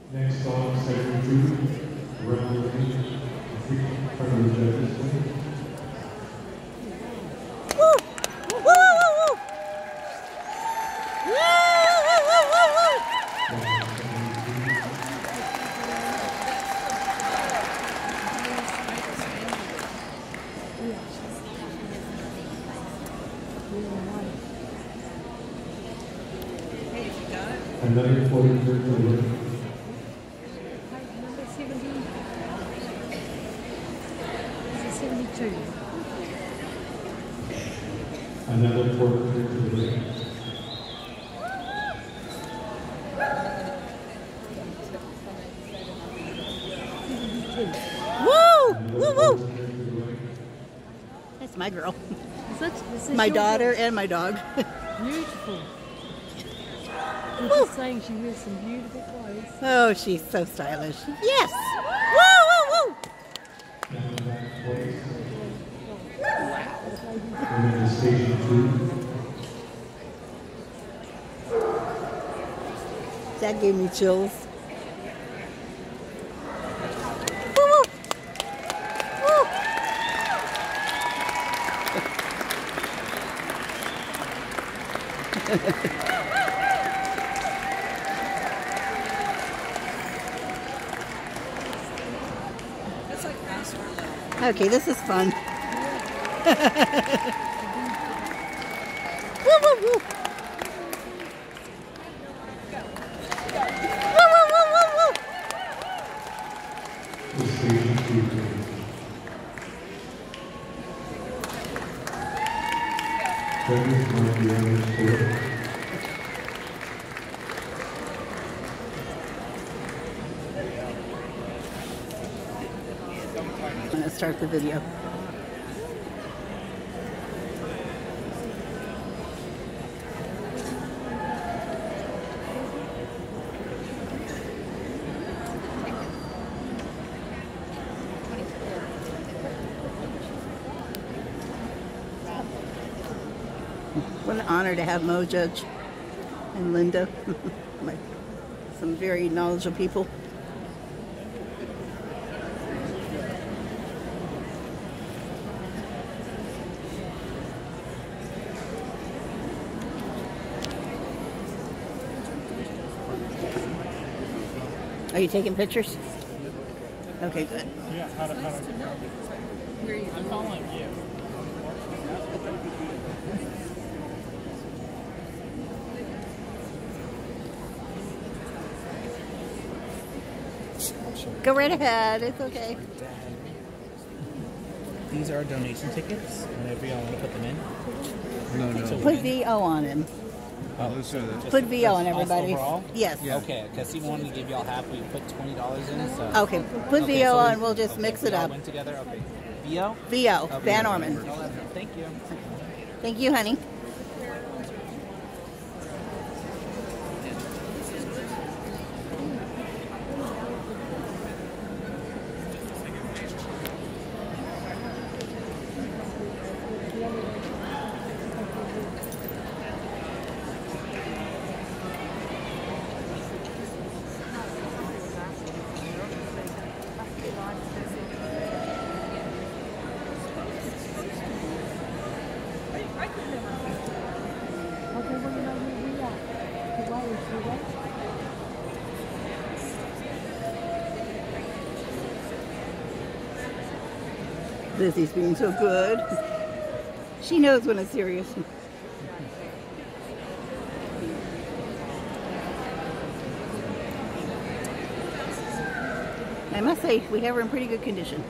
Next on, Section 2, around the range, front of the judges. Another 40 to the win. Number 70. This is 72. Another 40 to the win. Woo! Woo woo! That's my girl. Is My your daughter girl? and my dog. Beautiful. I'm just saying she wears some beautiful clothes. Oh, she's so stylish. Yes! Woo woo woo! And then Station 2. That gave me chills. Woo woo! Woo! Okay, this is fun. Woo, woo, woo. Woo, woo, woo, woo, woo. Station 2. Judges might be on the score. I'm going to start the video. What an honor to have Mo judge and Linda, some very knowledgeable people. Are you taking pictures? Okay, good. Yeah, how to I'm following you. Go right ahead. It's okay. These are donation tickets. Whenever y'all want to put them in. No, no. Put VO on him. Oh, those are the, Put VO on everybody. Overall? Yes. Yeah. Okay, because he wanted to give y'all half. We put $20 in. So. Okay. Put Okay, VO so on. We'll just mix we it all up. went together. Okay. VO. VO. Okay. Van Orman. Thank you. Thank you, honey. Lizzie's being so good. She knows when it's serious. I must say, we have her in pretty good condition.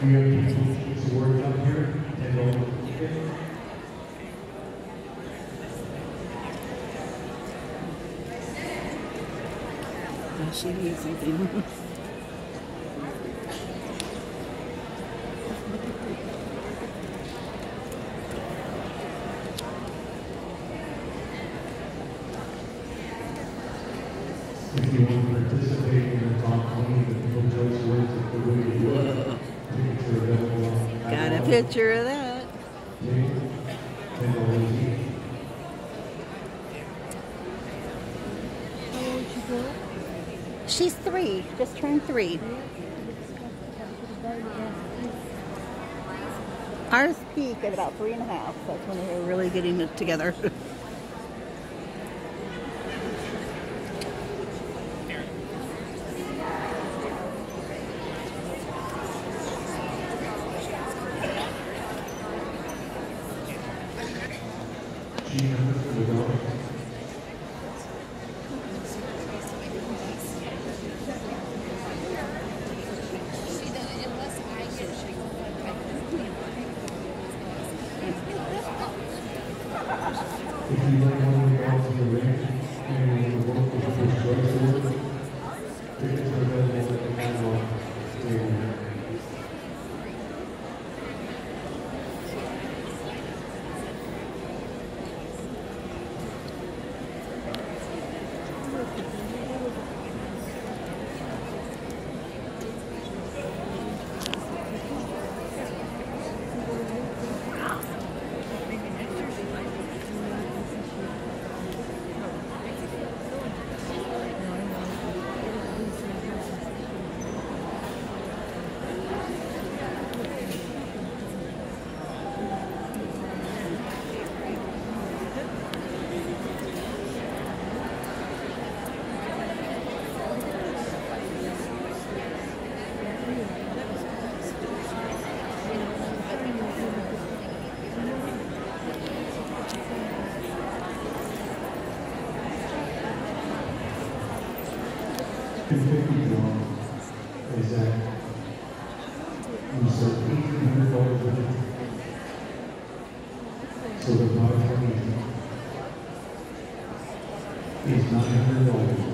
We have people with awards up here, $10 ticket. She needs something. If you want to participate in the top 20, the People Choice Awards, if the way to do it, tickets are available. Got a picture of that. $10 each. How old she go? She's 3, just turned 3. Ours peak at about 3.5. That's when we were really getting it together. If you like one of the balls in the ring, and you want to put your choice award, tickets are available at the catwalk. $250 is that we said $1,800 with it. So the bottom line is $900.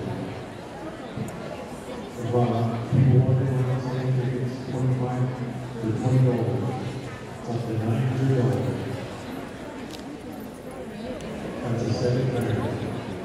But people want to know something that it's $25 to $20. It's up to $900. That's a 730.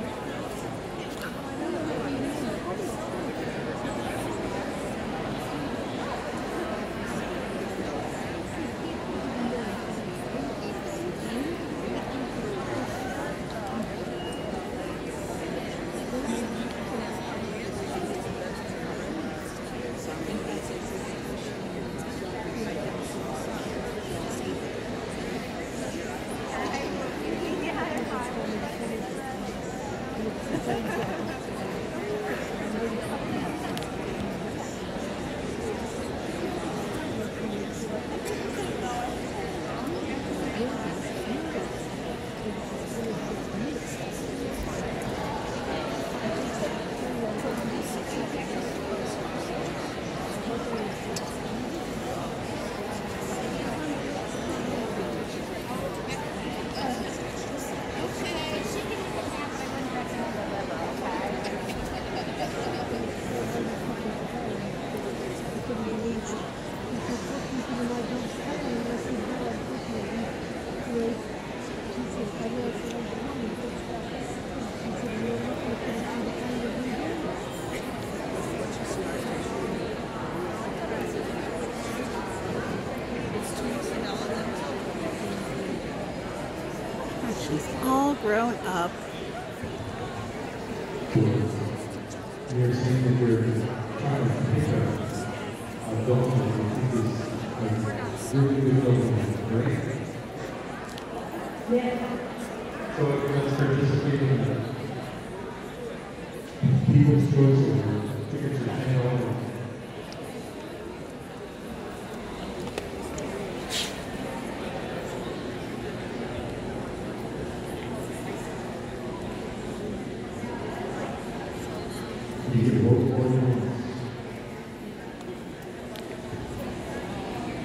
She's all grown up. You're saying that you're trying to pick a dog that you think is a really good dog, right? Yeah. So let's participate in the People's Choice Award. Tickets are $10. You can vote for them.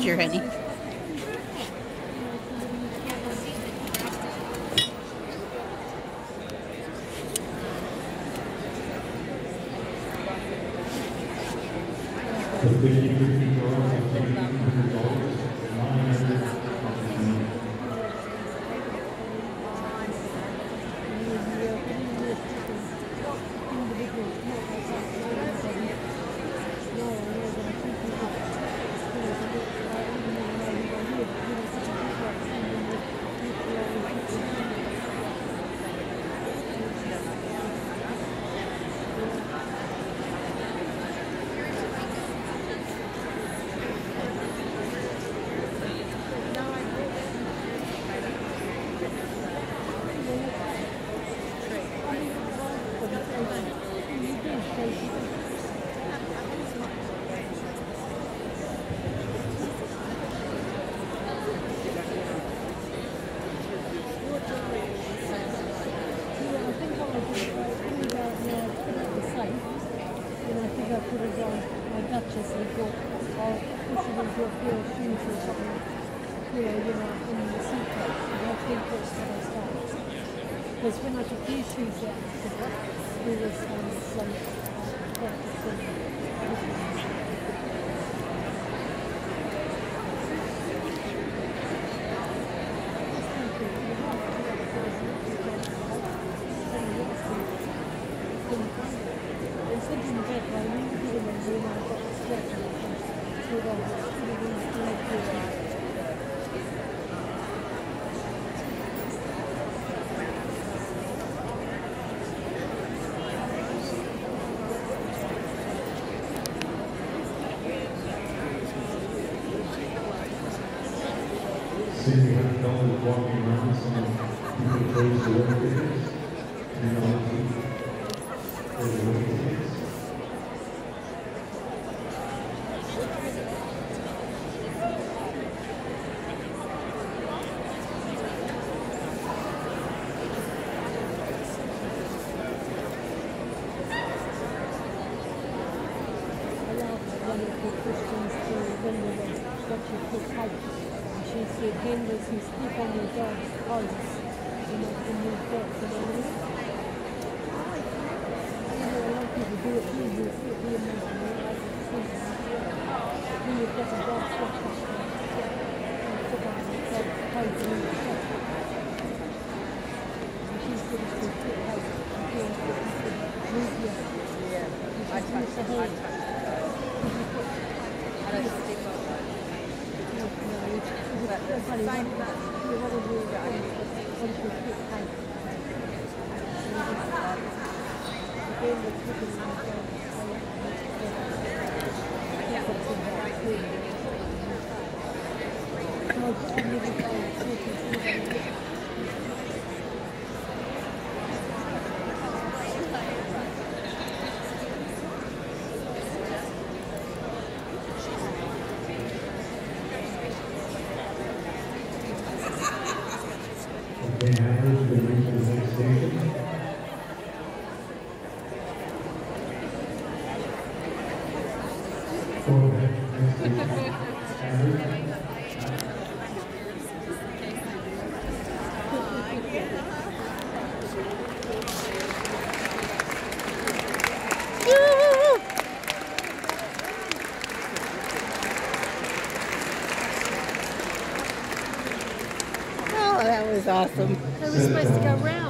pleasure, honey. The $50 $900. Because when I took these shoes out, we were some $600 walking around, some people chose to work tickets, $10 for the work tickets. She said, Henry's who sleep on your dog's house, you know, in your bed, you know what I mean? You know, a lot of people do it here, you sit here and make a like when you've got a dog stuff, you sit on your dog's house in your bed. And she said, it's a good house, and she said, move your I touched it. I don't stick on that. Oh, that was awesome. They were supposed to go round.